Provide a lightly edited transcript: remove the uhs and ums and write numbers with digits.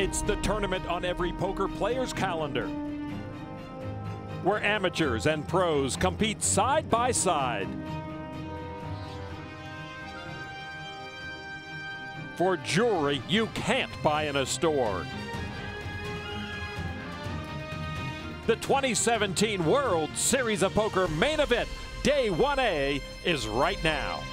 It's the tournament on every poker player's calendar, where amateurs and pros compete side by side for jewelry you can't buy in a store. The 2017 World Series of Poker main event, Day 1A, is right now.